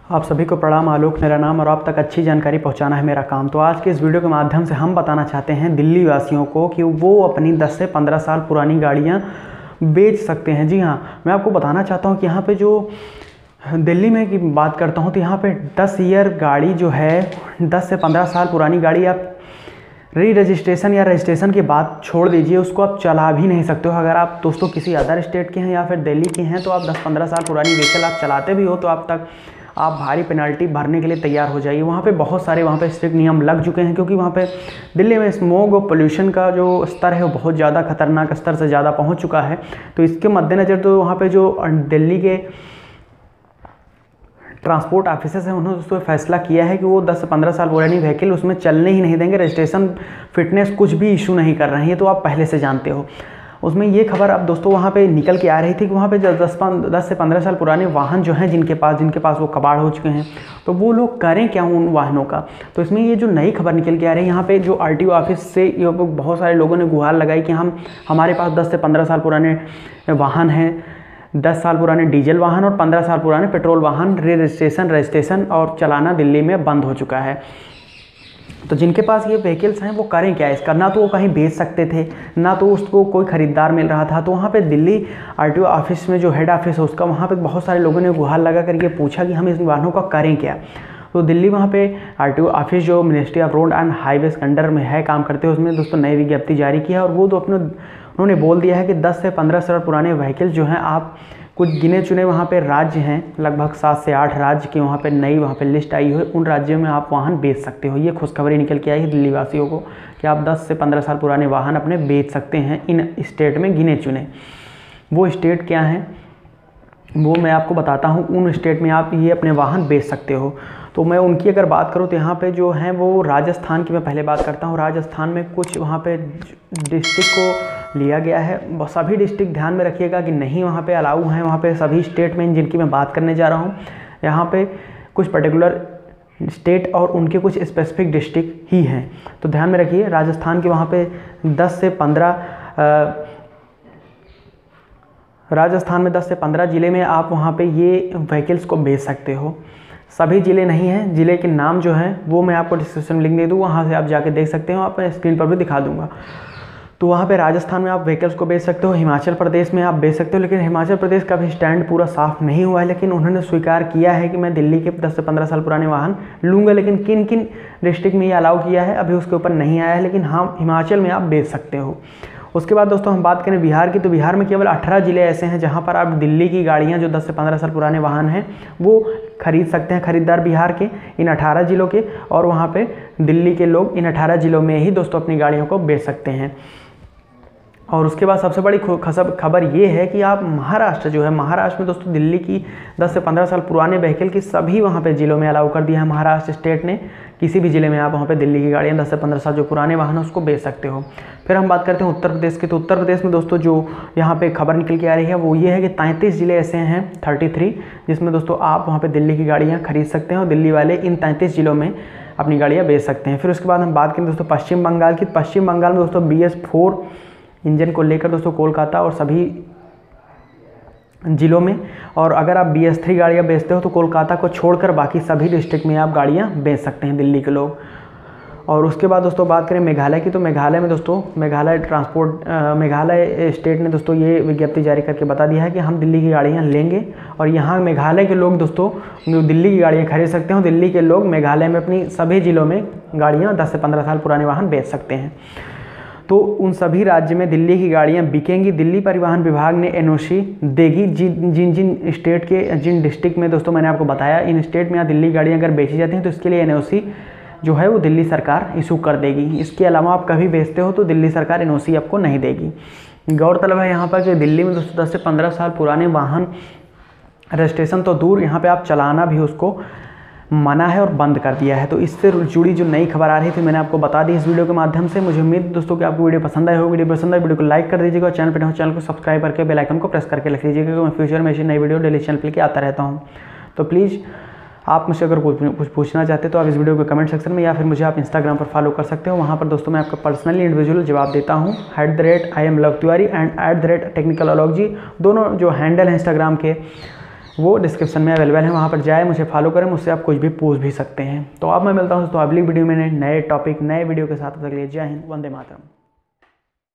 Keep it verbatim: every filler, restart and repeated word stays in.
आप सभी को प्रणाम। आलोक मेरा नाम और आप तक अच्छी जानकारी पहुंचाना है मेरा काम। तो आज के इस वीडियो के माध्यम से हम बताना चाहते हैं दिल्ली वासियों को कि वो अपनी दस से पंद्रह साल पुरानी गाड़ियां बेच सकते हैं। जी हाँ, मैं आपको बताना चाहता हूं कि यहाँ पे जो दिल्ली में की बात करता हूं तो यहाँ पे दस ईयर गाड़ी जो है, दस से पंद्रह साल पुरानी गाड़ी आप री रजिस्ट्रेशन या रजिस्ट्रेशन की बात छोड़ दीजिए, उसको आप चला भी नहीं सकते हो। अगर आप दोस्तों किसी अदर स्टेट के हैं या फिर दिल्ली के हैं तो आप दस पंद्रह साल पुरानी व्हीकल आप चलाते भी हो तो आप तक आप भारी पेनल्टी भरने के लिए तैयार हो जाइए। वहाँ पे बहुत सारे वहाँ पे स्ट्रिक्ट नियम लग चुके हैं, क्योंकि वहाँ पे दिल्ली में स्मोग और पोल्यूशन का जो स्तर है वो बहुत ज़्यादा खतरनाक स्तर से ज़्यादा पहुँच चुका है। तो इसके मद्देनज़र तो वहाँ पे जो दिल्ली के ट्रांसपोर्ट ऑफिसर्स हैं उन्होंने दोस्तों फैसला किया है कि वो दस से पंद्रह साल पुरानी व्हीकल उसमें चलने ही नहीं देंगे। रजिस्ट्रेशन फिटनेस कुछ भी इशू नहीं कर रहे हैं, तो आप पहले से जानते हो। उसमें ये खबर अब दोस्तों वहाँ पे निकल के आ रही थी कि वहाँ पे दस दस से पंद्रह साल पुराने वाहन जो हैं जिनके पास जिनके पास वो कबाड़ हो चुके हैं, तो वो लोग करें क्या उन वाहनों का। तो इसमें ये जो नई खबर निकल के आ रही है, यहाँ पे जो आरटीओ ऑफिस से ये बहुत सारे लोगों ने गुहार लगाई कि हम हमारे पास दस से पंद्रह साल पुराने वाहन हैं, दस साल पुराने डीजल वाहन और पंद्रह साल पुराने पेट्रोल वाहन री रजिस्ट्रेशन रजिस्ट्रेशन और चलाना दिल्ली में बंद हो चुका है। तो जिनके पास ये व्हीकल्स हैं वो करें क्या इसका। ना तो वो कहीं बेच सकते थे, ना तो उसको कोई ख़रीदार मिल रहा था। तो वहाँ पे दिल्ली आरटीओ ऑफिस में जो हेड ऑफिस है उसका, वहाँ पे बहुत सारे लोगों ने गुहार लगा करके पूछा कि हम इस वाहनों का करें क्या। तो दिल्ली वहाँ पे आरटीओ ऑफिस जो ministry of road and highways के अंडर में है काम करते हैं, उसमें दोस्तों नई विज्ञप्ति जारी की है और वो तो अपने उन्होंने बोल दिया है कि दस से पंद्रह साल पुराने व्हीकल जो हैं आप कुछ गिने चुने वहाँ पे राज्य हैं, लगभग सात से आठ राज्य की वहाँ पे नई वहाँ पे लिस्ट आई हुई, उन राज्यों में आप वाहन बेच सकते हो। ये खुशखबरी निकल के आई है दिल्ली वासियों को कि आप दस से पंद्रह साल पुराने वाहन अपने बेच सकते हैं इन स्टेट में गिने चुने। वो स्टेट क्या हैं वो मैं आपको बताता हूँ। उन स्टेट में आप ये अपने वाहन बेच सकते हो। तो मैं उनकी अगर बात करूँ तो यहाँ पे जो हैं वो राजस्थान की मैं पहले बात करता हूँ। राजस्थान में कुछ वहाँ पे डिस्ट्रिक्ट को लिया गया है। सभी डिस्ट्रिक्ट ध्यान में रखिएगा कि नहीं वहाँ पे अलाउ हैं। वहाँ पे सभी स्टेट में जिनकी मैं बात करने जा रहा हूँ, यहाँ पे कुछ पर्टिकुलर स्टेट और उनके कुछ स्पेसिफिक डिस्ट्रिक्ट ही हैं। तो ध्यान में रखिए, राजस्थान के वहाँ पे दस से पंद्रह राजस्थान में दस से पंद्रह ज़िले में आप वहाँ पे ये व्हीकल्स को बेच सकते हो। सभी ज़िले नहीं हैं, ज़िले के नाम जो हैं वो मैं आपको डिस्क्रिप्शन में लिंक दे दूँ, वहाँ से आप जाके देख सकते हो। आप स्क्रीन पर भी दिखा दूँगा। तो वहाँ पे राजस्थान में आप व्हीकल्स को बेच सकते हो। हिमाचल प्रदेश में आप बेच सकते हो, लेकिन हिमाचल प्रदेश का भी स्टैंड पूरा साफ नहीं हुआ है, लेकिन उन्होंने स्वीकार किया है कि मैं दिल्ली के दस से पंद्रह साल पुराने वाहन लूँगा। लेकिन किन किन डिस्ट्रिक्ट में ये अलाउ किया है अभी उसके ऊपर नहीं आया है, लेकिन हाँ हिमाचल में आप बेच सकते हो। उसके बाद दोस्तों हम बात करें बिहार की, तो बिहार में केवल अठारह ज़िले ऐसे हैं जहां पर आप दिल्ली की गाड़ियां जो दस से पंद्रह साल पुराने वाहन हैं वो खरीद सकते हैं। खरीदार बिहार के इन अठारह ज़िलों के, और वहां पे दिल्ली के लोग इन अठारह ज़िलों में ही दोस्तों अपनी गाड़ियों को बेच सकते हैं। और उसके बाद सबसे बड़ी खबर ये है कि आप महाराष्ट्र जो है, महाराष्ट्र में दोस्तों दिल्ली की दस से पंद्रह साल पुराने व्हीकल की सभी वहाँ पे ज़िलों में अलाउ कर दिया है महाराष्ट्र स्टेट ने। किसी भी ज़िले में आप वहाँ पे दिल्ली की गाड़ियाँ दस से पंद्रह साल जो पुराने वाहन है उसको बेच सकते हो। फिर हम बात करते हैं उत्तर प्रदेश की। तो उत्तर प्रदेश में दोस्तों जो यहाँ पे खबर निकल के आ रही है वो ये है कि तैंतीस ज़िले ऐसे हैं, तैंतीस, जिसमें दोस्तों आप वहाँ पे दिल्ली की गाड़ियाँ खरीद सकते हैं और दिल्ली वाले इन तैंतीस ज़िलों में अपनी गाड़ियाँ बेच सकते हैं। फिर उसके बाद हम बात करें दोस्तों पश्चिम बंगाल की। पश्चिम बंगाल में दोस्तों बी एस फोर इंजन को लेकर दोस्तों कोलकाता और सभी ज़िलों में, और अगर आप बी एस थ्री गाड़ियाँ बेचते हो तो कोलकाता को छोड़कर बाकी सभी डिस्ट्रिक्ट में आप गाड़ियाँ बेच सकते हैं दिल्ली के लोग। और उसके बाद दोस्तों बात करें मेघालय की, तो मेघालय में दोस्तों मेघालय ट्रांसपोर्ट मेघालय स्टेट ने दोस्तों ये विज्ञप्ति जारी करके बता दिया है कि हम दिल्ली की गाड़ियाँ लेंगे और यहाँ मेघालय के लोग दोस्तों जो दिल्ली की गाड़ियाँ खरीद सकते हो। दिल्ली के लोग मेघालय में अपनी सभी ज़िलों में गाड़ियाँ दस से पंद्रह साल पुराने वाहन बेच सकते हैं। तो उन सभी राज्य में दिल्ली की गाड़ियां बिकेंगी। दिल्ली परिवहन विभाग ने एनओसी देगी जिन जिन जिन स्टेट के जिन डिस्ट्रिक्ट में दोस्तों मैंने आपको बताया इन स्टेट में यहाँ दिल्ली गाड़ियां अगर बेची जाती हैं तो इसके लिए एनओसी जो है वो दिल्ली सरकार इशू कर देगी। इसके अलावा आप कभी बेचते हो तो दिल्ली सरकार एनओसी आपको नहीं देगी। गौरतलब है यहाँ पर कि दिल्ली में दोस्तों दस से पंद्रह साल पुराने वाहन रजिस्ट्रेशन तो दूर, यहाँ पर आप चलाना भी उसको मना है और बंद कर दिया है। तो इससे जुड़ी जो नई खबर आ रही थी मैंने आपको बता दी इस वीडियो के माध्यम से। मुझे उम्मीद दोस्तों कि आपको वीडियो पसंद आई हो। वीडियो पसंद आए वीडियो को लाइक कर दीजिएगा और चैनल पर हो चैनल को सब्सक्राइब करके बेल आइकन को प्रेस करके रख लीजिएगा, क्योंकि मैं फ्यूचर में ऐसी नई वीडियो डेली चैनल पर के आता रहता हूँ। तो प्लीज़ आप मुझसे अगर कुछ पूछना चाहते तो आप इस वीडियो को कमेंट सेक्शन में या फिर मुझे आप इंस्टाग्राम पर फॉलो कर सकते हो। वहाँ पर दोस्तों मैं आपका पर्सनली इंडिविजुअल जवाब देता हूँ। At the rate I am Luv Tiwari and at the rate technical Alok ji, दोनों जो हैंडल हैं इंस्टाग्राम के वो डिस्क्रिप्शन में अवेलेबल है, वहाँ पर जाए, मुझे फॉलो करें, मुझसे आप कुछ भी पूछ भी सकते हैं। तो अब मैं मिलता हूँ दोस्तों अगली वीडियो में नए टॉपिक नए वीडियो के साथ। तक के लिए जय हिंद, वंदे मातरम।